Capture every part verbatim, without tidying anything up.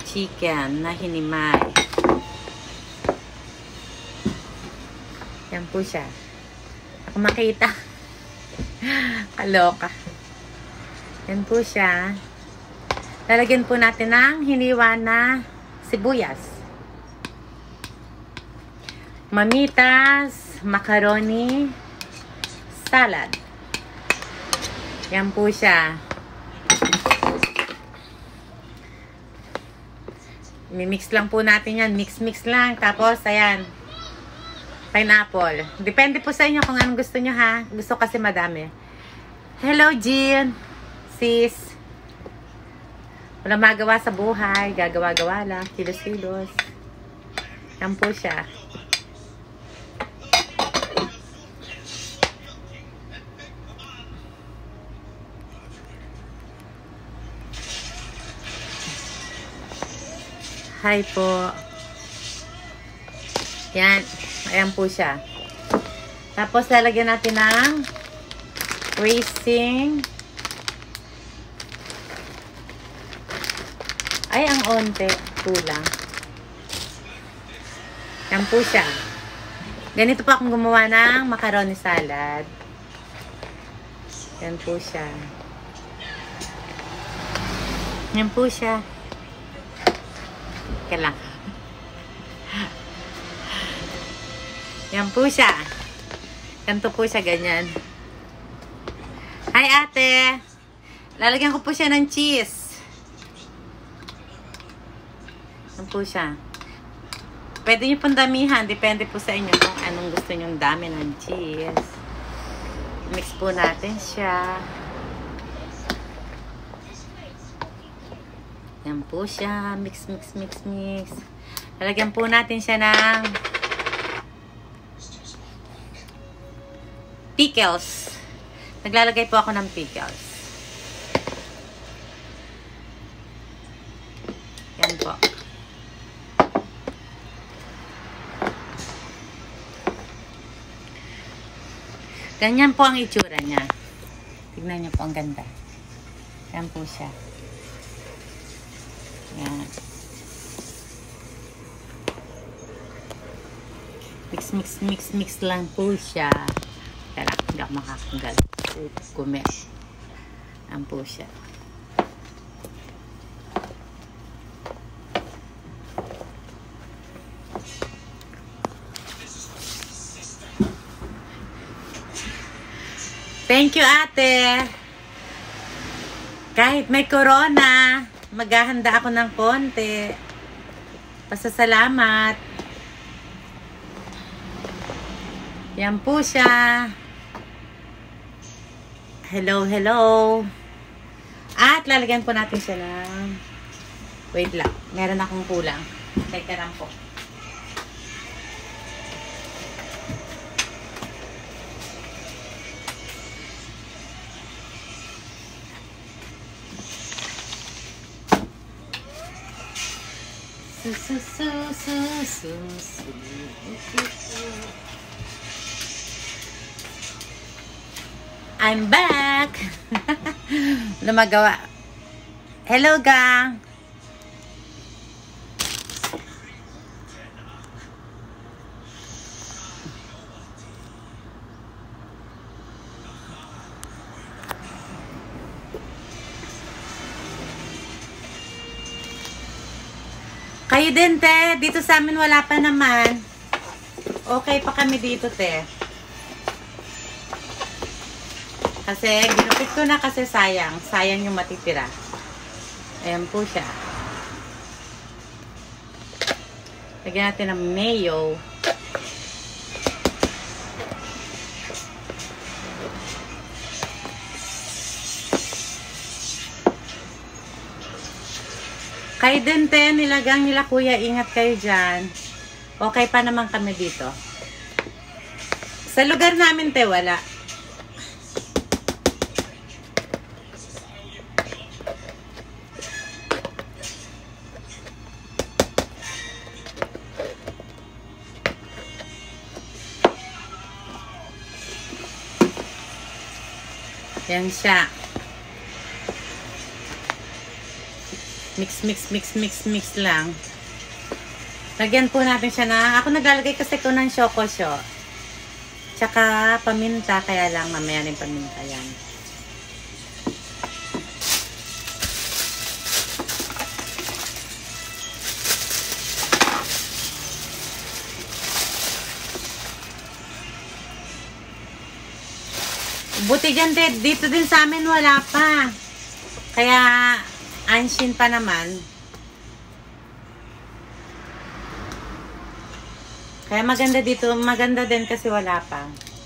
chicken na hinimay. Yan po siya. Ako makita. Kaloka. Yan po siya. Lalagyan po natin ng hiniwa na sibuyas. Mamitas, macaroni, salad. Yan po siya. Mimix lang po natin yan. Mix-mix lang. Tapos, ayan. Pineapple. Depende po sa inyo kung anong gusto nyo, ha. Gusto kasi madami. Hello, Jean. Sis. Wala magawa sa buhay. Gagawa-gawa lang. Kilos-kilos. Yan po siya. Hi po. Yan. Ayan po siya. Tapos, lalagyan natin ng racing. Ay, ang onte. Kulang. Yan po siya. Ganito pa akong gumawa ng macaroni salad. Yan po siya. Yan po siya. Teka lang. Yan po siya. Ganito po siya, ganyan. Hi, ate. Lalagyan ko po siya ng cheese. Yan po siya. Pwede nyo pong damihan. Depende po sa inyo kung anong gusto nyong dami ng cheese. Mix po natin siya. Yan po siya. Mix, mix, mix, mix. Lalagyan po natin siya ng pickles. Naglalagay po ako ng pickles. Yan po. Ganyan po ang itsura niya. Tignan niyo po, ang ganda. Yan po siya. Yan. Mix, mix, mix, mix lang po siya. Tara, hindi ako makakanggal. Kume. Yan po siya. Thank you, ate. Kahit may corona, maghahanda ako ng konti. Pasasalamat. Yan po siya. Hello, hello. At lalagyan po natin siya ng... Wait lang. Meron akong kulang. Teka lang po. Su, su, su, su, su, su, su. I'm back! Lumagawa. Hello, gang! Kayo din, te. Dito sa amin wala pa naman. Okay pa kami dito, te. Kasi, ginupit ko na kasi sayang. Sayang yung matitira. Ayan po siya. Lagyan natin ng mayo. Kayo din, te, nilagang nila kuya, ingat kayo dyan. Okay pa naman kami dito. Sa lugar namin, te, wala. Yan siya. Mix, mix, mix, mix, mix lang. Lagyan po natin siya na, ako naglalagay kasi ko ng shokosyo. Tsaka paminta, kaya lang mamaya rin paminta yan. Buti dyan, dito din sa amin wala pa. Kaya, anshin pa naman. Kaya maganda dito, maganda din kasi wala pa.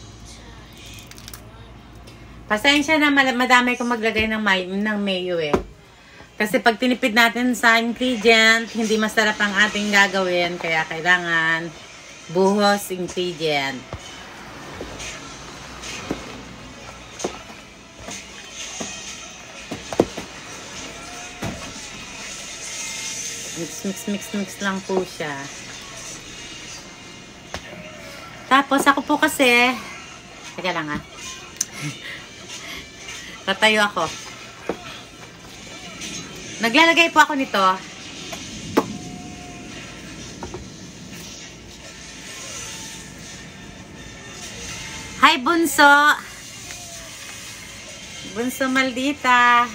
Pasensya na, madami kong maglagay ng, may, ng mayo eh. Kasi pag tinipid natin sa ingredient, hindi masarap ang ating gagawin. Kaya kailangan buhos ingredient. Mix, mix, mix, mix lang po siya. Tapos, ako po kasi, teka lang ah. Tatayo ako. Naglalagay po ako nito. Hi, Bunso! Bunso maldita!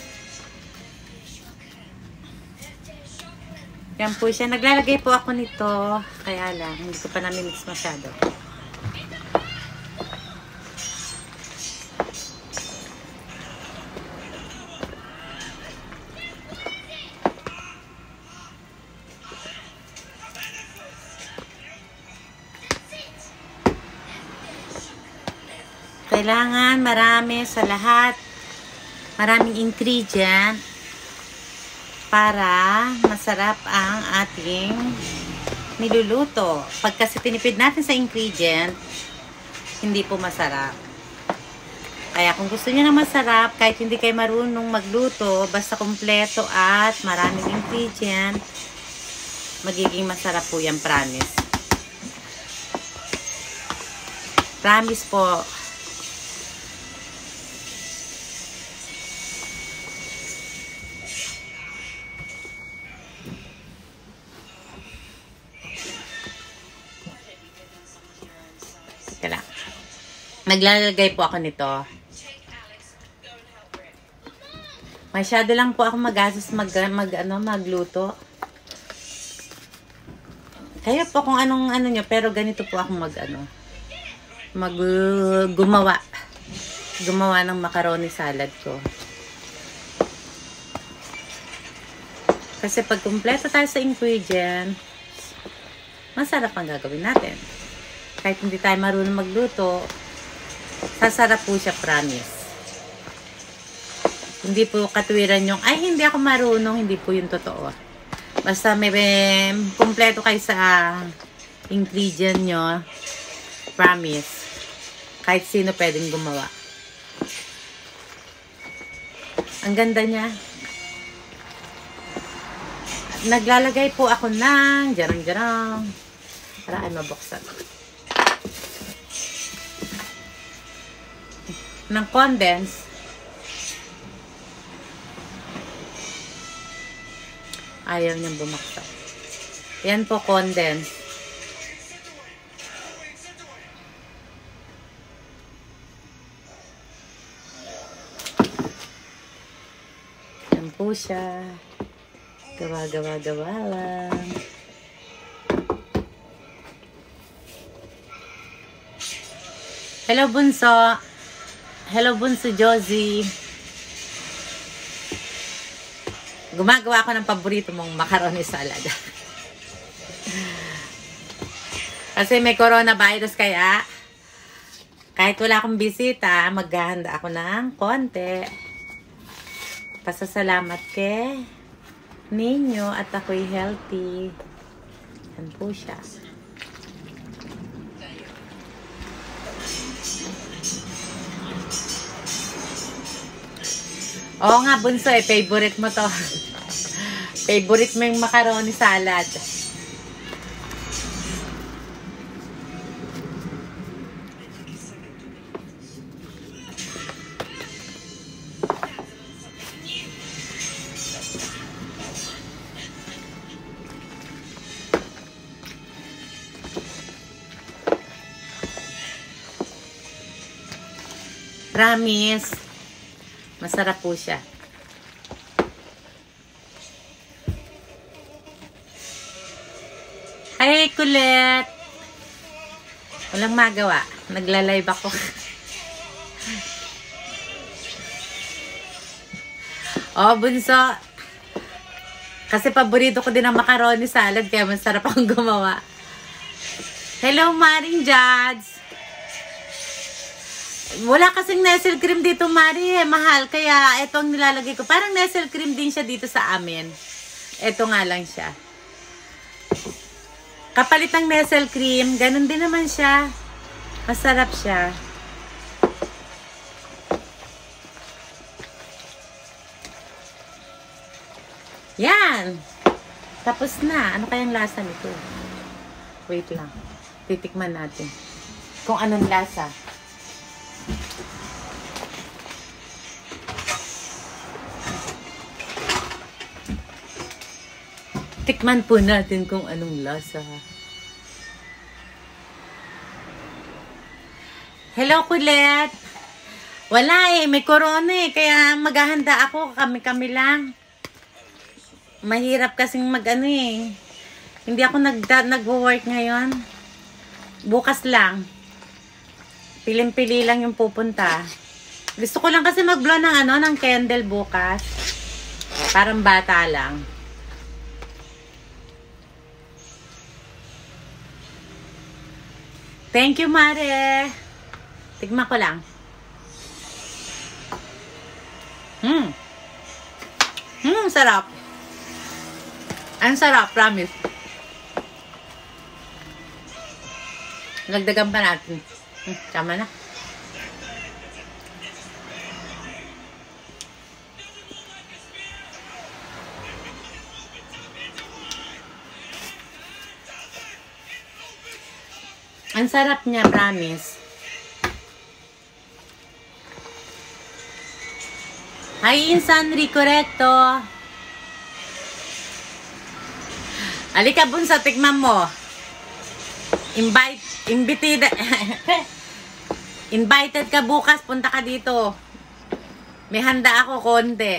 Yan po siya. Naglalagay po ako nito. Kaya lang, hindi ko pa namimix masyado. Kailangan marami sa lahat. Maraming ingredient para masarap ang ating niluluto. Pag kasi tinipid natin sa ingredient, hindi po masarap. Kaya kung gusto niyo na masarap, kahit hindi kayo marunong magluto, basta kompleto at maraming ingredient, magiging masarap po yan, promise. Promise po. Naglalagay po ako nito. Masyado lang po ako magastos mag, mag ano, magluto. Kaya po kung anong ano nyo, pero ganito po ako mag ano, mag uh, gumawa. Gumawa ng macaroni salad ko. Kasi pag kumpleto tayo sa ingredient, masarap ang gagawin natin. Kahit hindi tayo marunong magluto, sasarap po siya, promise. Hindi po katwiran yung, ay, hindi ako marunong, hindi po yung totoo. Basta may, may kumpleto kayo sa ingredient nyo, promise. Kahit sino pwedeng gumawa. Ang ganda niya. Naglalagay po ako ng jarang-jarang para ay mabuksan. Ng condense. Ayaw niyang bumaksak. Yan po, condense. Yan po siya. Gawa-gawa-gawa lang. Hello, Bunso. Hello, Bunso Josie. Gumagawa ako ng paborito mong macaroni salad. Kasi may coronavirus kaya kahit wala akong bisita, maghahanda ako ng konti. Pasasalamat kay ninyo at ako'y healthy. Yan po siya. Oo nga, Bunso, eh, favorite mo to. Favorite mo yung macaroni salad. Promise. Masarap po siya. Hey, kulit! Walang magawa. Nagla-live ako. Oh, bunso. Kasi paborito ko din ang macaroni salad, kaya masarap akong gumawa. Hello, Maring Jads. Wala kasing Nestle cream dito, Mari. Eh. Mahal. Kaya ito ang nilalagay ko. Parang Nestle cream din siya dito sa amin. Ito nga lang siya. Kapalit ng Nestle cream. Ganun din naman siya. Masarap siya. Yan. Tapos na. Ano kayang lasa nito? Wait lang. Titikman natin. Kung anong lasa. Tikman po natin kung anong lasa. Hello, kulit. Wala eh. May corona eh. Kaya maghahanda ako. Kami-kami lang. Mahirap kasing mag-ano eh. Hindi ako nag-work ngayon. Bukas lang. Piling-pili lang yung pupunta. Gusto ko lang kasi mag-blow ng ano, ng candle bukas. Parang bata lang. Thank you, Mare. Tigma ko lang. Hmm. Hmm, sarap. Ang sarap, promise. Nagdagan pa natin. Hmm, tama na. Ang sarap niya, promise. Hi, Insan Ricoretto. Alika, bunso, tikman mo. Invite, invited, invited ka bukas, punta ka dito. May handa ako konti.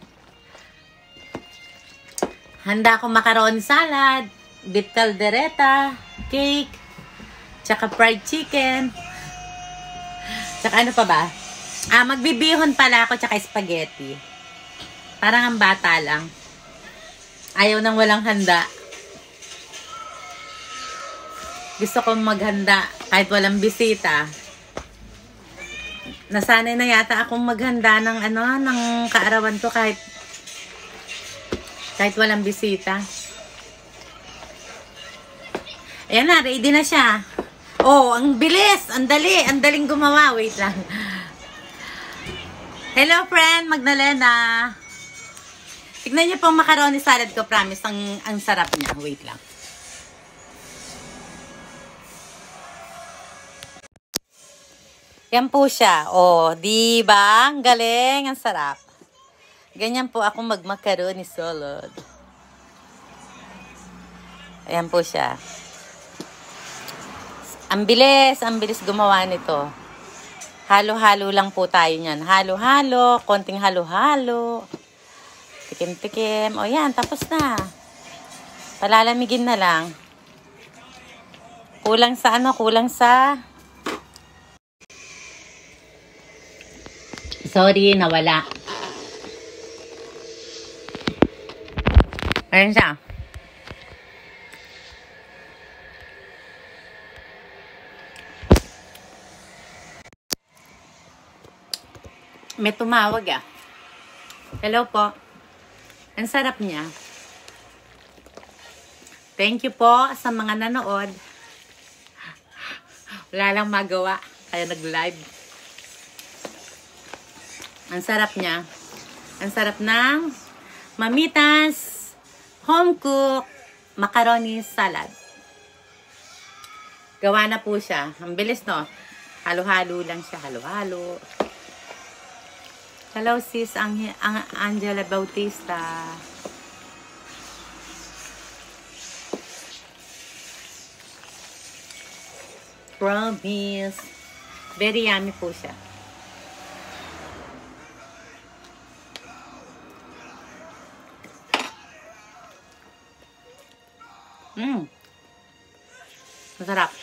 Handa ako macaroni salad, beef caldereta, cake, tsaka fried chicken. Tsaka ano pa ba? Ah, magbibihon pala ako, tsaka spaghetti. Parang ang bata lang. Ayaw nang walang handa. Gusto kong maghanda kahit walang bisita. Nasanay na yata akong maghanda ng ano, ng kaarawan ko kahit kahit walang bisita. Ayan na, ready na siya. Oh, ang bilis, ang dali, ang daling gumawa. Wait lang. Hello friend, Magdalena. Tignan niyo pong macaroni salad ko, promise, ang ang sarap niya. Wait lang. Yan po siya. Oh, di ba? Ang galing, ang sarap. Ganyan po ako mag-macaroni salad. Ayan po siya. Ang bilis, ang bilis gumawa nito. Halo-halo lang po tayo niyan. Halo-halo, konting halo-halo. Tikim-tikim. O yan, tapos na. Palalamigin na lang. Kulang sa ano? Kulang sa... Sorry, nawala. Ayan siya. May tumawag ah. Hello po. Ang sarap niya. Thank you po sa mga nanood. Wala lang magawa. Kaya nag-live. Ang sarap niya. Ang sarap ng Mamitas home cook macaroni salad. Gawa na po siya. Ang bilis, no? Halo-halo lang siya. Halo-halo. Hello, sis. Ang, ang Angela Bautista. Promise. Very yummy po siya. Mm. Masarap.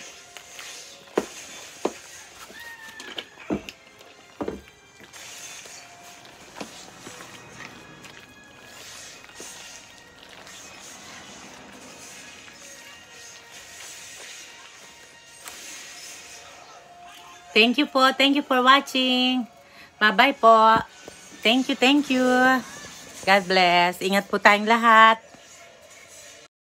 Thank you po. Thank you for watching. Bye-bye po. Thank you, thank you. God bless. Ingat po tayong lahat.